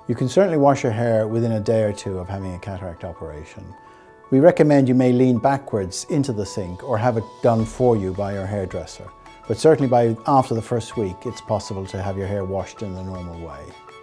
You can certainly wash your hair within a day or two of having a cataract operation. We recommend you may lean backwards into the sink or have it done for you by your hairdresser. But certainly after the first week, it's possible to have your hair washed in the normal way.